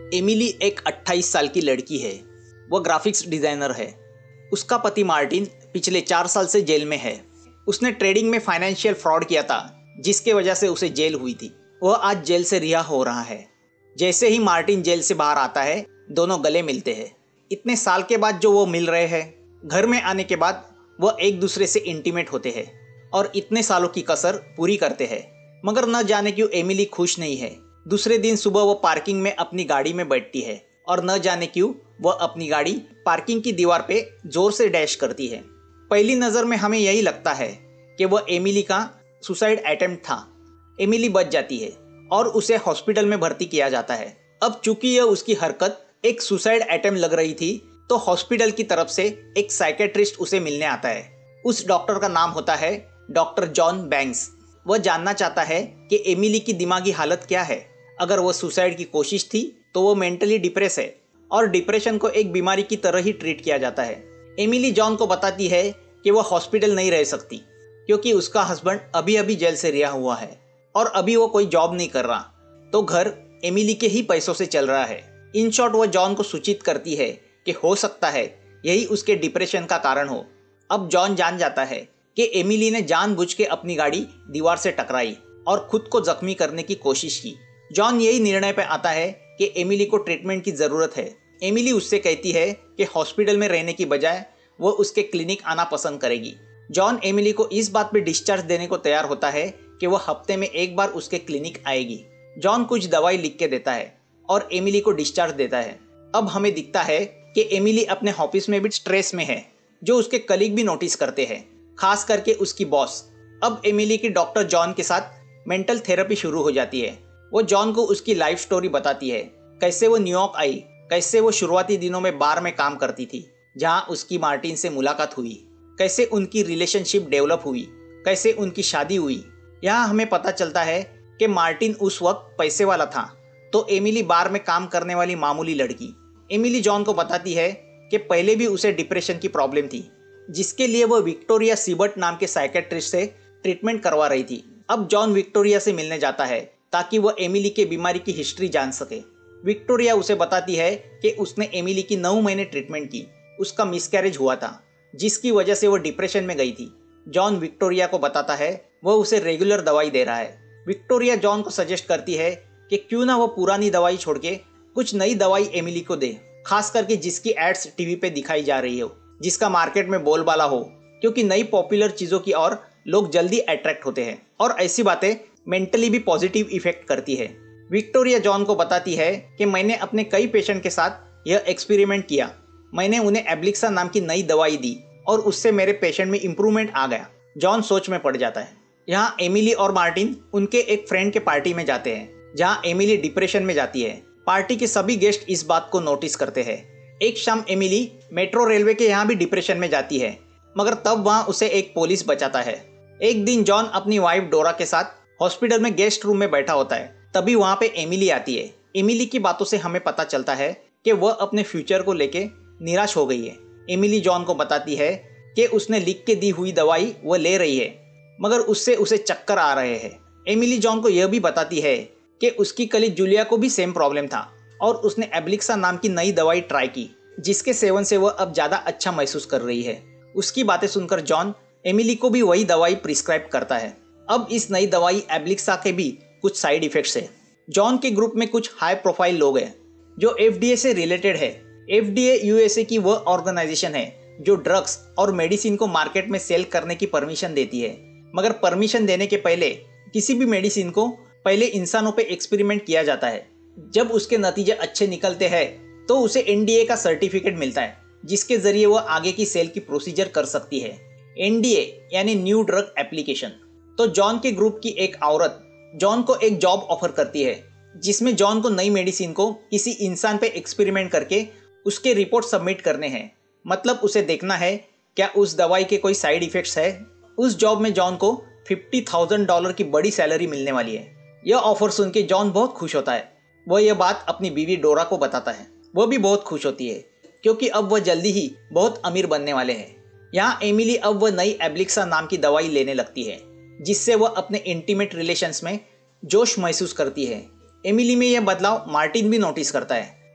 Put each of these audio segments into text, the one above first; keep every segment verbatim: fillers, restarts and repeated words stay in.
Emily एक अट्ठाईस साल की लड़की है। वह ग्राफिक्स डिज़ाइनर है। उसका पति मार्टिन पिछले चार साल से जेल में है। उसने ट्रेडिंग में फाइनेंशियल फ्रॉड किया था, जिसके वजह से उसे जेल हुई थी। वह आज जेल से रिहा हो रहा है। जैसे ही मार्टिन जेल से बाहर आता है, दोनों गले मिलते हैं। इतने साल के बाद जो वो मिल रहे हैं, घर में आने के बाद वह एक दूसरे से इंटीमेट होते हैं और इतने सालों की कसर पूरी करते हैं। मगर न जाने क्यों एमिली खुश नहीं है। दूसरे दिन सुबह वो पार्किंग में अपनी गाड़ी में बैठती है और न जाने क्यों वह अपनी गाड़ी पार्किंग की दीवार पे जोर से डैश करती है। पहली नज़र में हमें यही लगता है कि वह एमिली का सुसाइड अटेम्प्ट था। एमिली बच जाती है और उसे हॉस्पिटल में भर्ती किया जाता है। अब चूंकि यह उसकी हरकत एक सुसाइड अटेम्प्ट लग रही थी, तो हॉस्पिटल की तरफ से एक साइकेट्रिस्ट उसे मिलने आता है। उस डॉक्टर का नाम होता है डॉक्टर जॉन बैंक्स। वह जानना चाहता है कि एमिली की दिमागी हालत क्या है। अगर वह सुसाइड की कोशिश थी तो वो मेंटली डिप्रेस है और डिप्रेशन को एक बीमारी की तरह ही ट्रीट किया जाता है। एमिली जॉन को बताती है कि वह हॉस्पिटल नहीं रह सकती क्योंकि उसका हस्बैंड अभी अभी जेल से रिहा हुआ है और अभी वो कोई जॉब नहीं कर रहा, तो घर एमिली के ही पैसों से चल रहा है। इन शॉर्ट वह जॉन को सूचित करती है कि हो सकता है यही उसके डिप्रेशन का कारण हो। अब जॉन जान जाता है कि एमिली ने जानबूझ के अपनी गाड़ी दीवार से टकराई और खुद को जख्मी करने की कोशिश की। जॉन यही निर्णय पर आता है कि एमिली को ट्रीटमेंट की ज़रूरत है। एमिली उससे कहती है कि हॉस्पिटल में रहने की बजाय वो उसके क्लिनिक आना पसंद करेगी। जॉन एमिली को इस बात पे डिस्चार्ज देने को तैयार होता है कि वह हफ्ते में एक बार उसके क्लिनिक आएगी। जॉन कुछ दवाई लिख के देता है और एमिली को डिस्चार्ज देता है। अब हमें दिखता है कि एमिली अपने ऑफिस में भी स्ट्रेस में है, जो उसके कलीग भी नोटिस करते हैं, खास करके उसकी बॉस। अब एमिली की डॉक्टर जॉन के साथ मेंटल थेरेपी शुरू हो जाती है। वो जॉन को उसकी लाइफ स्टोरी बताती है, कैसे वो न्यूयॉर्क आई, कैसे वो शुरुआती दिनों में बार में काम करती थी जहां उसकी मार्टिन से मुलाकात हुई, कैसे उनकी रिलेशनशिप डेवलप हुई, कैसे उनकी शादी हुई। यहाँ हमें पता चलता है कि मार्टिन उस वक्त पैसे वाला था, तो एमिली बार में काम करने वाली मामूली लड़की। एमिली जॉन को बताती है कि पहले भी उसे डिप्रेशन की प्रॉब्लम थी, जिसके लिए वह विक्टोरिया सीबर्ट नाम के साइकेट्रिस्ट से ट्रीटमेंट करवा रही थी। अब जॉन विक्टोरिया से मिलने जाता है ताकि वह एमिली के बीमारी की हिस्ट्री जान सके। विक्टोरिया उसे बताती है कि उसने एमिली की नौ महीने ट्रीटमेंट की। उसका मिसकैरेज हुआ था, जिसकी वजह से वह डिप्रेशन में गई थी। जॉन विक्टोरिया को बताता है वह उसे रेगुलर दवाई दे रहा है। विक्टोरिया जॉन को सजेस्ट करती है कि क्यों ना वह पुरानी दवाई छोड़ के कुछ नई दवाई एमिली को दे, खास करके जिसकी एड्स टीवी पे दिखाई जा रही हो, जिसका मार्केट में बोलबाला हो, क्योंकि नई पॉपुलर चीज़ों की ओर लोग जल्दी अट्रैक्ट होते हैं और ऐसी बातें मेंटली भी पॉजिटिव इफेक्ट करती है। विक्टोरिया जॉन को बताती है कि मैंने अपने कई पेशेंट के साथ यह एक्सपेरिमेंट किया। मैंने उन्हें एब्लिक्सा नाम की नई दवाई दी और उससे मेरे पेशेंट में इंप्रूवमेंट आ गया। जॉन सोच में पड़ जाता है। यहाँ एमिली और मार्टिन उनके एक फ्रेंड के पार्टी में जाते हैं, जहाँ एमिली डिप्रेशन में जाती है। पार्टी के सभी गेस्ट इस बात को नोटिस करते हैं। एक शाम एमिली मेट्रो रेलवे के यहाँ भी डिप्रेशन में जाती है, मगर तब वहाँ उसे एक पुलिस बचाता है। एक दिन जॉन अपनी वाइफ डोरा के साथ हॉस्पिटल में गेस्ट रूम में बैठा होता है, तभी वहाँ पे एमिली आती है। एमिली की बातों से हमें पता चलता है कि वह अपने फ्यूचर को लेके निराश हो गई है। एमिली जॉन को बताती है कि उसने लिख के दी हुई दवाई वह ले रही है, मगर उससे उसे चक्कर आ रहे हैं। एमिली जॉन को यह भी बताती है कि उसकी कलीग जूलिया को भी सेम प्रॉब्लम था और उसने एब्लिक्सा नाम की नई दवाई ट्राई की, जिसके सेवन से वह अब ज़्यादा अच्छा महसूस कर रही है। उसकी बातें सुनकर जॉन एमिली को भी वही दवाई प्रिस्क्राइब करता है। अब इस नई दवाई एब्लिक्सा के भी कुछ साइड इफेक्ट्स है। जॉन के ग्रुप में कुछ हाई प्रोफाइल लोग हैं जो एफडीए से रिलेटेड है। एफडीए यूएसए की वह ऑर्गेनाइजेशन है जो ड्रग्स और मेडिसिन को मार्केट में सेल करने की परमिशन देती है, मगर परमिशन देने के पहले किसी भी मेडिसिन को पहले इंसानों पे एक्सपेरिमेंट किया जाता है। जब उसके नतीजे अच्छे निकलते हैं तो उसे एनडीए का सर्टिफिकेट मिलता है, जिसके जरिए वह आगे की सेल की प्रोसीजर कर सकती है। एनडीए यानी न्यू ड्रग एप्लीकेशन। तो जॉन के ग्रुप की एक औरत जॉन को एक जॉब ऑफर करती है, जिसमें जॉन को नई मेडिसिन को किसी इंसान पे एक्सपेरिमेंट करके उसके रिपोर्ट सबमिट करने हैं। मतलब उसे देखना है क्या उस दवाई के कोई साइड इफेक्ट्स है। उस जॉब में जॉन को फिफ्टी थाउजेंड डॉलर की बड़ी सैलरी मिलने वाली है। यह ऑफर सुन के जॉन बहुत खुश होता है। वह यह बात अपनी बीवी डोरा को बताता है। वह भी बहुत खुश होती है क्योंकि अब वह जल्दी ही बहुत अमीर बनने वाले हैं। यहाँ एमिली अब वह नई एब्लिक्सा नाम की दवाई लेने लगती है, जिससे वह अपने इंटीमेट रिलेशंस में जोश महसूस करती है। एमिली में यह बदलाव मार्टिन भी नोटिस करता है।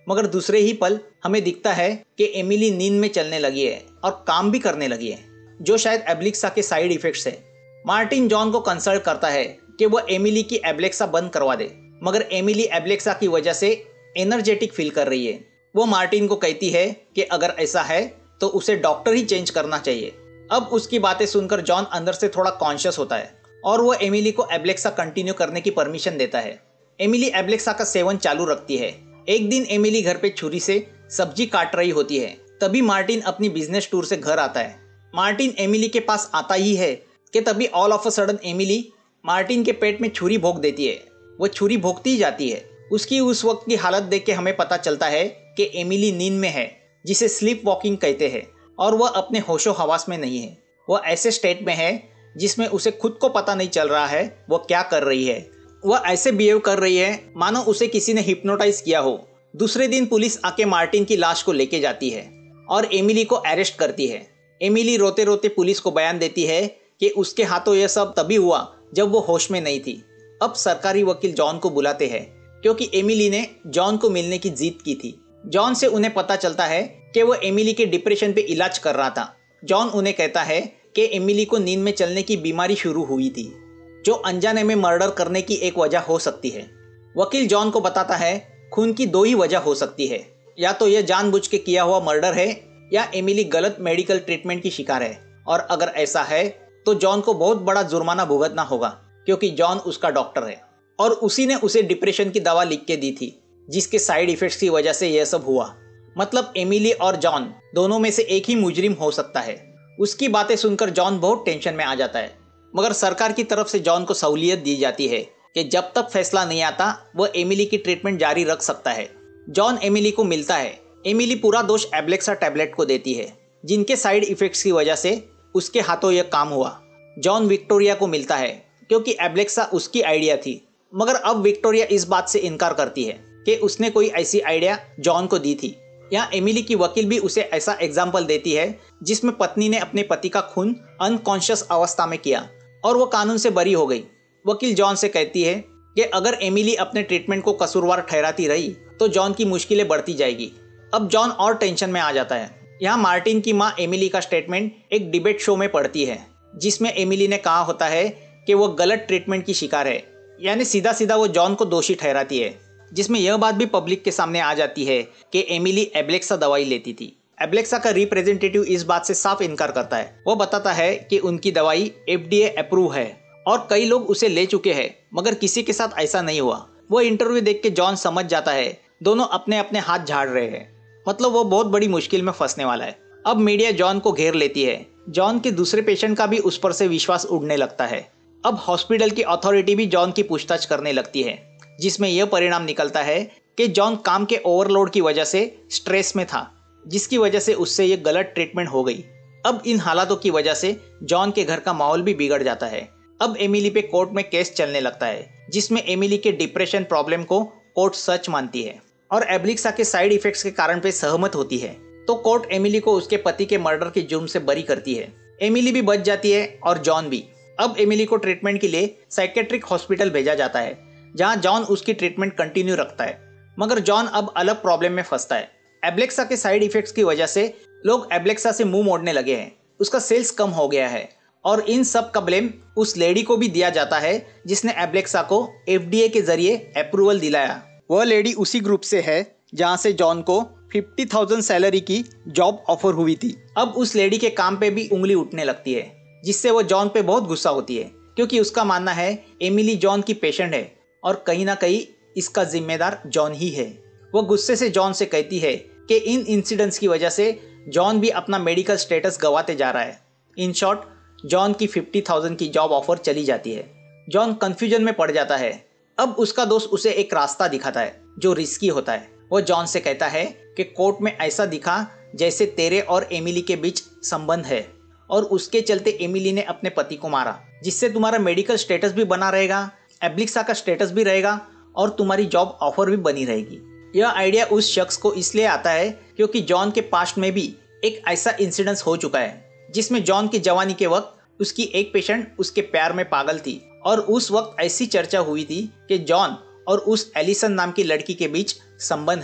मगर दूसरे ही पल हमें दिखता है कि एमिली नींद में चलने लगी है और काम भी करने लगी है, जो शायद एब्लिक्सा के साइड इफेक्ट्स है। मार्टिन जॉन को कंसल्ट करता है कि वह एमिली की एब्लेक्सा बंद करवा दे, मगर एमिली एब्लेक्सा की वजह से एनर्जेटिक फील कर रही है। वो मार्टिन को कहती है कि अगर ऐसा है तो उसे डॉक्टर ही चेंज करना चाहिए। अब उसकी बातें सुनकर जॉन अंदर से थोड़ा कॉन्शियस होता है और वो एमिली को एब्लेक्सा कंटिन्यू करने की परमिशन देता है। एमिली एब्लेक्सा का सेवन चालू रखती है। एक दिन एमिली घर पे छुरी से सब्जी काट रही होती है, तभी मार्टिन अपनी बिजनेस टूर से घर आता है। मार्टिन एमिली के पास आता ही है कि तभी all of a sudden Emily Martin के पेट में छुरी भोंक देती है। वो छुरी भोंकती ही जाती है। उसकी उस वक्त की हालत देख के हमें पता चलता है कि एमिली नींद में है, जिसे स्लीप वॉकिंग कहते हैं, और वह अपने होशो हवास में नहीं है। वह ऐसे स्टेट में है जिसमें उसे खुद को पता नहीं चल रहा है वो क्या कर रही है। वह ऐसे बिहेव कर रही है मानो उसे किसी ने हिप्नोटाइज किया हो। दूसरे दिन पुलिस आके मार्टिन की लाश को लेके जाती है और एमिली को अरेस्ट करती है। एमिली रोते रोते पुलिस को बयान देती है कि उसके हाथों यह सब तभी हुआ जब वो होश में नहीं थी। अब सरकारी वकील जॉन को बुलाते हैं क्योंकि एमिली ने जॉन को मिलने की जिद की थी। जॉन से उन्हें पता चलता है कि वो एमिली के डिप्रेशन पे इलाज कर रहा था। जॉन उन्हें कहता है कि एमिली को नींद में चलने की बीमारी शुरू हुई थी, जो अनजाने में मर्डर करने की एक वजह हो सकती है। वकील जॉन को बताता है खून की दो ही वजह हो सकती है, या तो यह जानबूझ के किया हुआ मर्डर है या एमिली गलत मेडिकल ट्रीटमेंट की शिकार है, और अगर ऐसा है तो जॉन को बहुत बड़ा जुर्माना भुगतना होगा क्योंकि जॉन उसका डॉक्टर है और उसी ने उसे डिप्रेशन की दवा लिख के दी थी, जिसके साइड इफेक्ट्स की वजह से यह सब हुआ। मतलब एमिली और जॉन दोनों में से एक ही मुजरिम हो सकता है। उसकी बातें सुनकर जॉन बहुत टेंशन में आ जाता है, मगर सरकार की तरफ से जॉन को सहूलियत दी जाती है कि जब तक फैसला नहीं आता वह एमिली की ट्रीटमेंट जारी रख सकता है। जॉन एमिली को मिलता है। एमिली पूरा दोष एब्लेक्सा टैबलेट को देती है, जिनके साइड इफेक्ट्स की वजह से उसके हाथों यह काम हुआ। जॉन विक्टोरिया को मिलता है क्योंकि एब्लेक्सा उसकी आइडिया थी, मगर अब विक्टोरिया इस बात से इनकार करती है कि उसने कोई ऐसी आइडिया जॉन को दी थी। यहाँ एमिली की वकील भी उसे ऐसा एग्जाम्पल देती है जिसमें पत्नी ने अपने पति का खून अनकॉन्शियस अवस्था में किया और वो कानून से बरी हो गई। वकील जॉन से कहती है कि अगर एमिली अपने ट्रीटमेंट को कसूरवार ठहराती रही तो जॉन की मुश्किलें बढ़ती जाएगी। अब जॉन और टेंशन में आ जाता है। यहाँ मार्टिन की माँ एमिली का स्टेटमेंट एक डिबेट शो में पढ़ती है, जिसमें एमिली ने कहा होता है कि वो गलत ट्रीटमेंट की शिकार है, यानी सीधा सीधा वो जॉन को दोषी ठहराती है, जिसमें यह बात भी पब्लिक के सामने आ जाती है कि एमिली एब्लेक्सा दवाई लेती थी। एब्लेक्सा का रिप्रेजेंटेटिव इस बात से साफ इनकार करता है। वो बताता है कि उनकी दवाई एफ डी ए अप्रूव है और कई लोग उसे ले चुके हैं, मगर किसी के साथ ऐसा नहीं हुआ। वो इंटरव्यू देख के जॉन समझ जाता है दोनों अपने अपने हाथ झाड़ रहे हैं, मतलब वो बहुत बड़ी मुश्किल में फंसने वाला है। अब मीडिया जॉन को घेर लेती है। जॉन के दूसरे पेशेंट का भी उस पर से विश्वास उड़ने लगता है। अब हॉस्पिटल की अथॉरिटी भी जॉन की पूछताछ करने लगती है, जिसमें यह परिणाम निकलता है कि जॉन काम के ओवरलोड की वजह से स्ट्रेस में था, जिसकी वजह से उससे ये गलत ट्रीटमेंट हो गई। अब इन हालातों की वजह से जॉन के घर का माहौल भी बिगड़ जाता है। अब एमिली पे कोर्ट में केस चलने लगता है, जिसमें एमिली के डिप्रेशन प्रॉब्लम को कोर्ट सच मानती है और एब्लेक्सा के साइड इफेक्ट्स के कारण पे सहमत होती है। तो कोर्ट एमिली को उसके पति के मर्डर के जुर्म से बरी करती है। एमिली भी बच जाती है और जॉन भी। अब एमिली को ट्रीटमेंट के लिए साइकेट्रिक हॉस्पिटल भेजा जाता है, जहां जॉन उसकी ट्रीटमेंट कंटिन्यू रखता है, मगर जॉन अब अलग प्रॉब्लम में फंसता है। एब्लेक्सा के साइड इफेक्ट्स की वजह से लोग एब्लेक्सा से मुंह मोड़ने लगे हैं, उसका सेल्स कम हो गया है और इन सब का ब्लेम उस लेडी को भी दिया जाता है जिसने एब्लेक्सा को एफ डी ए के जरिए अप्रूवल दिलाया। वह लेडी उसी ग्रुप से है जहां से जॉन को पचास हज़ार सैलरी की जॉब ऑफर हुई थी। अब उस लेडी के काम पे भी उंगली उठने लगती है, जिससे वो जॉन पे बहुत गुस्सा होती है, क्योंकि उसका मानना है एमिली जॉन की पेशेंट है और कहीं ना कहीं इसका जिम्मेदार जॉन ही है। वो गुस्से से जॉन से कहती है कि इन इंसिडेंट्स की वजह से जॉन भी अपना मेडिकल स्टेटस गंवाते जा रहा है। इन शॉर्ट, जॉन की पचास हज़ार की जॉब ऑफर चली जाती है। जॉन कंफ्यूजन में पड़ जाता है। अब उसका दोस्त उसे एक रास्ता दिखाता है जो रिस्की होता है। वो जॉन से कहता है कि कोर्ट में ऐसा दिखा जैसे तेरे और एमिली के बीच संबंध है और उसके चलते एमिली ने अपने पति को मारा, जिससे तुम्हारा मेडिकल स्टेटस भी बना रहेगा, एब्लेक्सा का स्टेटस भी रहेगा और तुम्हारी जॉब ऑफर भी बनी रहेगी। यह आइडिया उस शख्स को इसलिए आता है क्योंकि जॉन के पास्ट में भी एक ऐसा इंसिडेंस हो चुका है जिसमें जॉन की जवानी के वक्त उसकी एक पेशेंट उसके प्यार में पागल थी और उस वक्त ऐसी चर्चा हुई थी कि जॉन और उस एलिसन नाम की लड़की के बीच संबंध है।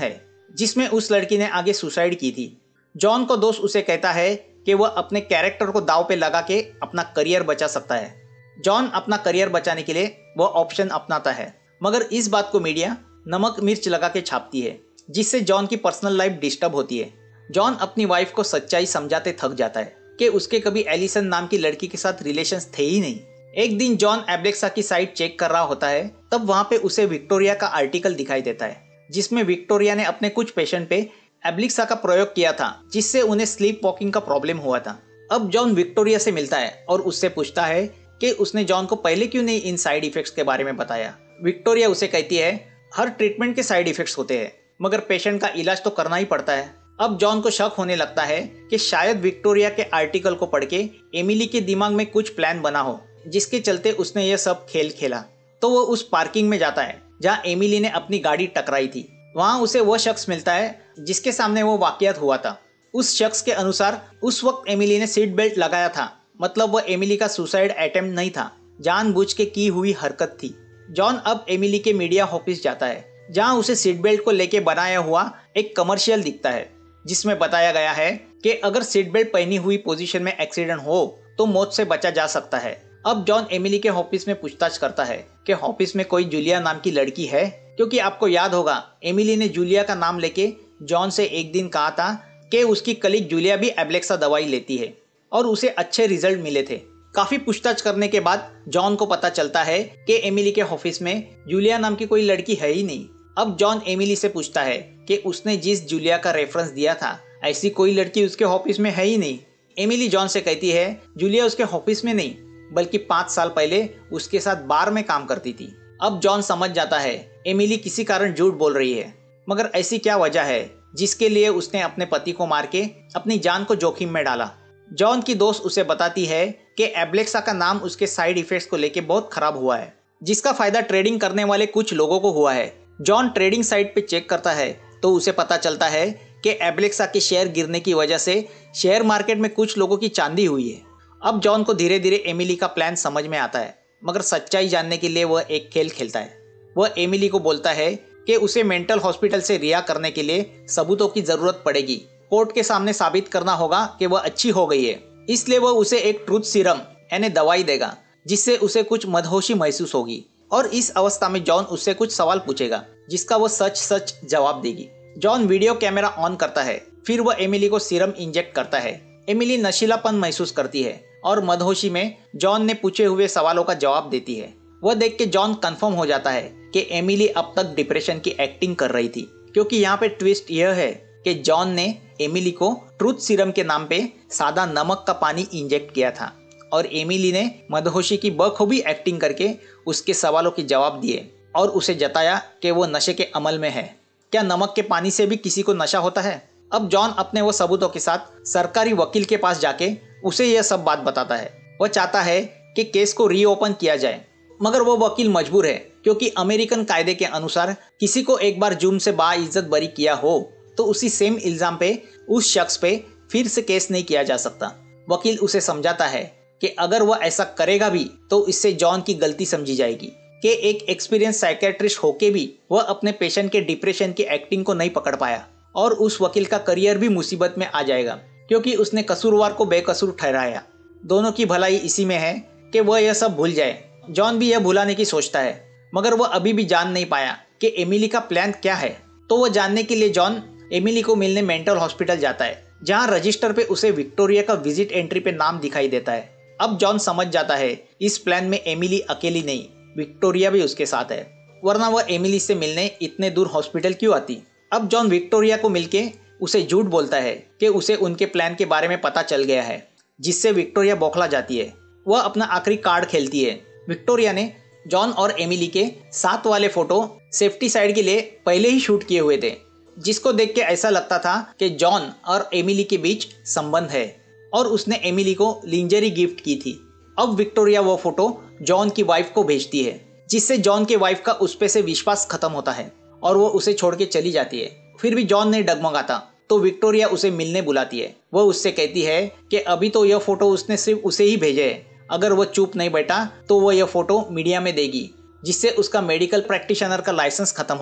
जिसमें उस लड़की ने आगे सुसाइड की थी। जॉन को दोस्त उसे कहता है कि वह अपने कैरेक्टर को दांव पे लगा के अपना करियर बचा सकता है। जॉन अपना करियर बचाने के लिए वह ऑप्शन अपनाता है, मगर इस बात को मीडिया नमक मिर्च लगा के छापती है, जिससे जॉन की पर्सनल लाइफ डिस्टर्ब होती है। जॉन अपनी वाइफ को सच्चाई समझाते थक जाता है कि उसके कभी एलिसन नाम की लड़की के साथ रिलेशंस थे ही नहीं। एक दिन जॉन एब्लेक्सा की साइट चेक कर रहा होता है, तब वहां पे उसे विक्टोरिया का आर्टिकल दिखाई देता है, जिसमें विक्टोरिया ने अपने कुछ पेशेंट पे एब्लेक्सा का प्रयोग किया था, जिससे उन्हें स्लीप वॉकिंग का प्रॉब्लम हुआ था। अब जॉन विक्टोरिया से मिलता है और उससे पूछता है कि उसने जॉन को पहले क्यों नहीं इन साइड इफेक्ट्स के बारे में बताया। विक्टोरिया उसे कहती है हर ट्रीटमेंट के साइड इफेक्ट्स होते हैं, मगर पेशेंट का इलाज तो करना ही पड़ता है। अब जॉन को शक होने लगता है कि शायद विक्टोरिया के आर्टिकल को पढ़ के एमिली के दिमाग में कुछ प्लान बना हो, जिसके चलते उसने यह सब खेल खेला। तो वो उस पार्किंग में जाता है जहाँ एमिली ने अपनी गाड़ी टकराई थी। वहाँ उसे वह शख्स मिलता है जिसके सामने वो वाकयात हुआ था। उस शख्स के अनुसार उस वक्त एमिली ने सीट बेल्ट लगाया था, मतलब वह एमिली का सुसाइड अटेम्प्ट नहीं था, जानबूझ के की हुई हरकत थी। जॉन अब एमिली के मीडिया ऑफिस जाता है, जहाँ उसे सीट बेल्ट को लेके बनाया हुआ एक कमर्शियल दिखता है, जिसमें बताया गया है कि अगर सीट बेल्ट पहनी हुई पोजीशन में एक्सीडेंट हो तो मौत से बचा जा सकता है। अब जॉन एमिली के ऑफिस में पूछताछ करता है कि ऑफिस में कोई जूलिया नाम की लड़की है, क्योंकि आपको याद होगा एमिली ने जूलिया का नाम लेके जॉन से एक दिन कहा था कि उसकी कलीग जूलिया भी एब्लेक्सा दवाई लेती है और उसे अच्छे रिजल्ट मिले थे। काफी पूछताछ करने के बाद जॉन को पता चलता है कि एमिली के ऑफिस में जूलिया नाम की कोई लड़की है ही नहीं। अब जॉन एमिली से पूछता है कि उसने जिस जूलिया का रेफरेंस दिया था, ऐसी कोई लड़की उसके ऑफिस में है ही नहीं। एमिली जॉन से कहती है जूलिया उसके ऑफिस में नहीं, बल्कि पाँच साल पहले उसके साथ बार में काम करती थी। अब जॉन समझ जाता है एमिली किसी कारण झूठ बोल रही है, मगर ऐसी क्या वजह है जिसके लिए उसने अपने पति को मार के अपनी जान को जोखिम में डाला। जॉन की दोस्त उसे बताती है कि एब्लेक्सा का नाम उसके साइड इफेक्ट्स को लेके बहुत खराब हुआ है, जिसका फायदा ट्रेडिंग करने वाले कुछ लोगों को हुआ है। जॉन ट्रेडिंग साइट पे चेक करता है तो उसे पता चलता है कि एब्लेक्सा के शेयर गिरने की वजह से शेयर मार्केट में कुछ लोगों की चांदी हुई है। अब जॉन को धीरे धीरे एमिली का प्लान समझ में आता है, मगर सच्चाई जानने के लिए वह एक खेल खेलता है। वह एमिली को बोलता है कि उसे मेंटल हॉस्पिटल से रिहा करने के लिए सबूतों की जरूरत पड़ेगी। कोर्ट के सामने साबित करना होगा कि वह अच्छी हो गई है, इसलिए वह उसे एक ट्रूथ सीरम यानी दवाई देगा, जिससे उसे कुछ मदहोशी महसूस होगी। और इस अवस्था में जॉन उससे कुछ सवाल पूछेगा, जिसका वह सच सच जवाब देगी। जॉन वीडियो कैमरा ऑन करता है, फिर वह एमिली को सीरम इंजेक्ट करता है। एमिली नशीलापन महसूस करती है और मदहोशी में जॉन ने पूछे हुए सवालों का जवाब देती है। वह देख के जॉन कंफर्म हो जाता है कि एमिली अब तक डिप्रेशन की एक्टिंग कर रही थी, क्योंकि यहाँ पे ट्विस्ट यह है कि जॉन ने एमिली को ट्रूथ सीरम के नाम पे सादा नमक का पानी इंजेक्ट किया था और एमिली ने मदहोशी की बखूबी एक्टिंग करके उसके सवालों के जवाब दिए और उसे जताया कि वो नशे के अमल में है। क्या नमक के पानी से भी किसी को नशा होता है? अब जॉन अपने वो सबूतों के साथ सरकारी वकील के पास जाके उसे यह सब बात बताता है। वह चाहता है कि केस को रीओपन किया जाए, मगर वो वकील मजबूर है, क्योंकि अमेरिकन कायदे के अनुसार किसी को एक बार जुर्म से बाइज्जत बरी किया हो तो उसी सेम इल्जाम पे उस शख्स पे फिर से केस नहीं किया जा सकता। वकील उसे समझाता है कि अगर वह ऐसा करेगा भी तो इससे जॉन की गलती समझी जाएगी कि एक एक्सपीरियंस साइकेट्रिस्ट होके भी वह अपने पेशेंट के डिप्रेशन की एक्टिंग को नहीं पकड़ पाया, और उस वकील का करियर भी मुसीबत में आ जाएगा, क्योंकि उसने कसूरवार को बेकसूर ठहराया। दोनों की भलाई इसी में है कि वह यह सब भूल जाए। जॉन भी यह भुलाने की सोचता है, मगर वह अभी भी जान नहीं पाया कि एमिली का प्लान क्या है। तो वह जानने के लिए जॉन एमिली को मिलने मेंटल हॉस्पिटल जाता है, जहां रजिस्टर पे उसे विक्टोरिया का विजिट एंट्री पे नाम दिखाई देता है। अब जॉन समझ जाता है इस प्लान में एमिली अकेली नहीं, विक्टोरिया भी उसके साथ है, वरना वह एमिली से मिलने इतने दूर हॉस्पिटल क्यों आती। अब जॉन विक्टोरिया को मिलके उसे झूठ बोलता है कि उसे उनके प्लान के बारे में पता चल गया है, जिससे विक्टोरिया बौखला जाती है। वह अपना आखिरी कार्ड खेलती है। विक्टोरिया ने जॉन और एमिली के साथ वाले फोटो सेफ्टी साइड के लिए पहले ही शूट किए हुए थे, जिसको देख के ऐसा लगता था कि जॉन और एमिली के बीच संबंध है, और उसने एमिली को लिंजरी गिफ्ट की थी। अब विक्टोरिया वो फोटो जॉन की वाइफ को भेजती है, जिससे जॉन के वाइफ का उस पे से विश्वास खत्म होता है और वो उसे छोड़ के चली जाती है। फिर भी जॉन नहीं डगमगाता, तो विक्टोरिया उसे मिलने बुलाती है। वह उससे कहती है कि अभी तो यह फोटो उसने सिर्फ उसे ही भेजे है, अगर वह चुप नहीं बैठा तो वह यह फोटो मीडिया में देगी, जिससे उसका मेडिकल प्रैक्टिशनर का लाइसेंस खत्म होगा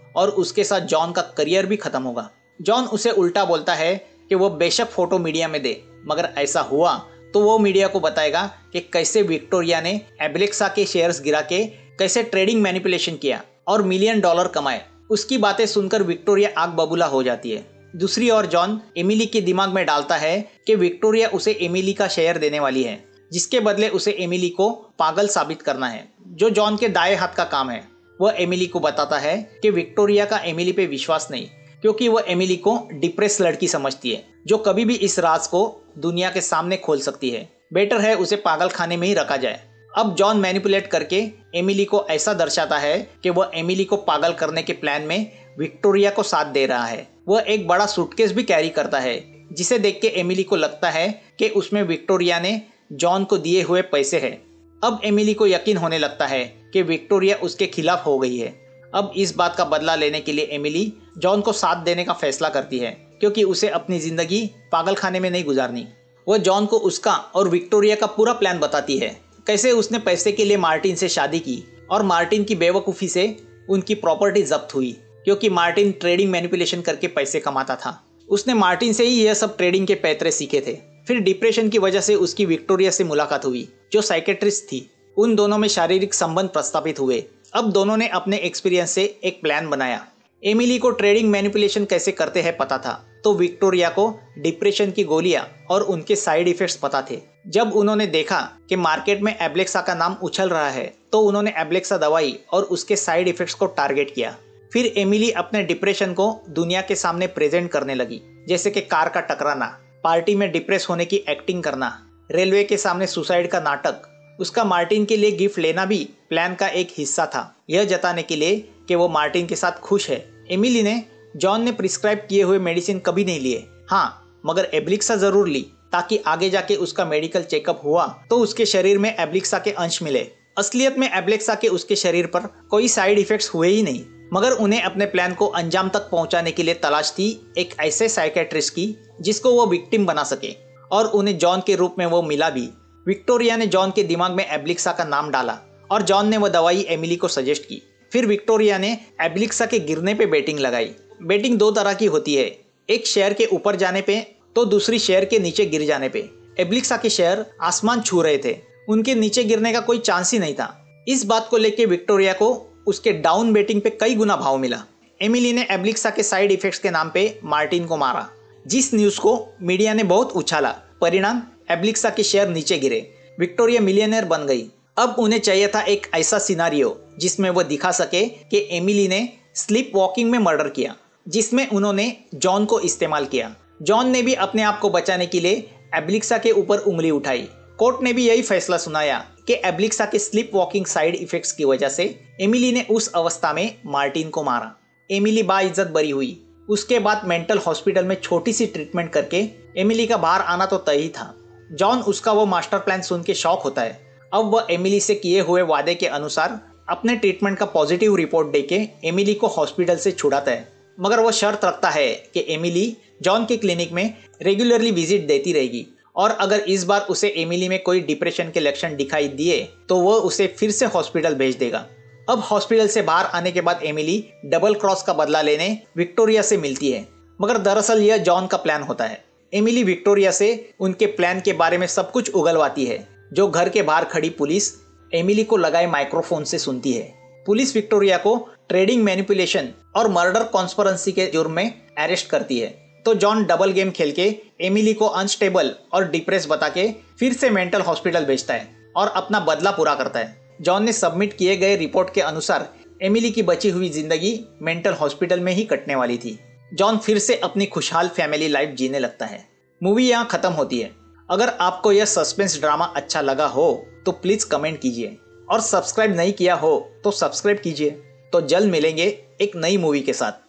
और उसके साथ जॉन का करियर भी खत्म होगा। जॉन उसे उल्टा बोलता है कि वो बेशक फोटो मीडिया में दे, मगर ऐसा हुआ तो वो मीडिया को बताएगा कि कैसे विक्टोरिया ने एब्लेक्सा के शेयर्स गिरा के कैसे ट्रेडिंग मैनिपुलेशन किया और मिलियन डॉलर कमाए। उसकी बातें सुनकर विक्टोरिया आग बबूला हो जाती है। दूसरी ओर जॉन एमिली के दिमाग में डालता है कि विक्टोरिया उसे एमिली का शेयर देने वाली है, जिसके बदले उसे एमिली को पागल साबित करना है, जो जॉन के दाएं हाथ का काम है। वह एमिली को बताता है कि विक्टोरिया का एमिली पे विश्वास नहीं, क्योंकि वह एमिली को डिप्रेस लड़की समझती है जो कभी भी इस राज को दुनिया के सामने खोल सकती है। बेटर है उसे पागल खाने में ही रखा जाए। अब जॉन मैनिपुलेट करके एमिली को ऐसा दर्शाता है कि वह एमिली को पागल करने के प्लान में विक्टोरिया को साथ दे रहा है। वह एक बड़ा सूटकेस भी कैरी करता है, जिसे देख के एमिली को लगता है कि उसमें विक्टोरिया ने जॉन को दिए हुए पैसे हैं। अब एमिली को यकीन होने लगता है कि विक्टोरिया उसके खिलाफ हो गई है। अब इस बात का बदला लेने के लिए एमिली जॉन को साथ देने का फैसला करती है, क्योंकि उसे अपनी जिंदगी पागल खाने में नहीं गुजारनी। वह जॉन को उसका और विक्टोरिया का पूरा प्लान बताती है, कैसे उसने पैसे के लिए मार्टिन से शादी की और मार्टिन की बेवकूफ़ी से उनकी प्रॉपर्टी जब्त हुई, क्योंकि मार्टिन ट्रेडिंग मैनिपुलेशन करके पैसे कमाता था। उसने मार्टिन से ही यह सब ट्रेडिंग के पैतरे सीखे थे। फिर डिप्रेशन की वजह से उसकी विक्टोरिया से मुलाकात हुई, जो साइकेट्रिस्ट थी। उन दोनों में शारीरिक संबंध प्रस्तावित हुए। अब दोनों ने अपने एक्सपीरियंस से एक प्लान बनाया। एमिली को ट्रेडिंग मैनिपुलेशन कैसे करते हैं पता था, तो विक्टोरिया को डिप्रेशन की गोलियां और उनके साइड इफेक्ट्स पता थे। जब उन्होंने देखा कि मार्केट में एब्लेक्सा का नाम उछल रहा है, तो उन्होंने एब्लेक्सा दवाई और उसके साइड इफेक्ट्स को टारगेट किया। फिर एमिली अपने डिप्रेशन को दुनिया के सामने प्रेजेंट करने लगी, जैसे कि कार का टकराना, पार्टी में डिप्रेस होने की एक्टिंग करना, रेलवे के सामने सुसाइड का नाटक। उसका मार्टिन के लिए गिफ्ट लेना भी प्लान का एक हिस्सा था, यह जताने के लिए कि वो मार्टिन के साथ खुश है। एमिली ने जॉन ने प्रिस्क्राइब किए हुए मेडिसिन कभी नहीं लिए, हाँ, मगर एब्लिक्सा जरूर ली, ताकि आगे जाके उसका मेडिकल चेकअप हुआ तो उसके शरीर में एब्लिक्सा के अंश मिले। असलियत में एब्लेक्सा के उसके शरीर पर कोई साइड इफेक्ट्स हुए ही नहीं, मगर उन्हें अपने प्लान को अंजाम तक पहुंचाने के लिए तलाश थी एक ऐसे साइकेट्रिस्ट की जिसको वो विक्टिम बना सके, और उन्हें जॉन के रूप में वो मिला भी। विक्टोरिया ने जॉन के दिमाग में एब्लिक्सा का नाम डाला और जॉन ने वह दवाई एमिली को सजेस्ट की। फिर विक्टोरिया ने एब्लिक्सा के गिरने पे बेटिंग लगाई। बेटिंग दो तरह की होती है, एक शेयर के ऊपर जाने पे तो दूसरी शेयर के नीचे गिर जाने पे। एब्लिक्सा के शेयर आसमान छू रहे थे, उनके नीचे गिरने का कोई चांस ही नहीं था। इस बात को लेकर विक्टोरिया को उसके डाउन बेटिंग पे कई गुना भाव मिला। एमिली ने एब्लिक्सा के साइड इफेक्ट्स के नाम पे मार्टिन को मारा, जिस न्यूज को मीडिया ने बहुत उछाला। परिणाम, एब्लिक्सा के शेयर नीचे गिरे। विक्टोरिया मिलियनेयर बन गई। अब उन्हें चाहिए था एक ऐसा सिनारियो जिसमें वह दिखा सके कि एमिली ने स्लीप वॉकिंग में मर्डर किया, जिसमें उन्होंने जॉन को इस्तेमाल किया। जॉन ने भी अपने आप को बचाने के लिए एब्लिक्सा के ऊपर उंगली उठाई। कोर्ट ने भी यही फैसला सुनाया कि एब्लिक्सा के स्लीप वॉकिंग साइड इफेक्ट्स की वजह से एमिली ने उस अवस्था में मार्टिन को मारा। एमिली बाइज्जत बरी हुई। उसके बाद मेंटल हॉस्पिटल में छोटी सी ट्रीटमेंट करके एमिली का बाहर आना तो तय ही था। जॉन उसका वो मास्टर प्लान सुन के शॉक होता है। अब वह एमिली से किए हुए वादे के अनुसार अपने ट्रीटमेंट का पॉजिटिव रिपोर्ट देके एमिली को हॉस्पिटल से छुड़ाता है, मगर वह शर्त रखता है कि एमिली जॉन के क्लिनिक में रेगुलरली विजिट देती रहेगी, और अगर इस बार उसे एमिली में कोई डिप्रेशन के लक्षण दिखाई दिए तो वह उसे फिर से हॉस्पिटल भेज देगा। अब हॉस्पिटल से बाहर आने के बाद एमिली डबल क्रॉस का बदला लेने विक्टोरिया से मिलती है, मगर दरअसल यह जॉन का प्लान होता है। एमिली विक्टोरिया से उनके प्लान के बारे में सब कुछ उगलवाती है, जो घर के बाहर खड़ी पुलिस एमिली को लगाए माइक्रोफोन से सुनती है। पुलिस विक्टोरिया को ट्रेडिंग मैनिपुलेशन और मर्डर कॉन्स्पिरेसी के जुर्म में अरेस्ट करती है। तो जॉन डबल गेम खेल के एमिली को अनस्टेबल और डिप्रेस बता के फिर से मेंटल हॉस्पिटल भेजता है और अपना बदला पूरा करता है। जॉन ने सबमिट किए गए रिपोर्ट के अनुसार एमिली की बची हुई जिंदगी मेंटल हॉस्पिटल में ही कटने वाली थी। जॉन फिर से अपनी खुशहाल फैमिली लाइफ जीने लगता है। मूवी यहाँ खत्म होती है। अगर आपको यह सस्पेंस ड्रामा अच्छा लगा हो तो प्लीज कमेंट कीजिए, और सब्सक्राइब नहीं किया हो तो सब्सक्राइब कीजिए। तो जल्द मिलेंगे एक नई मूवी के साथ।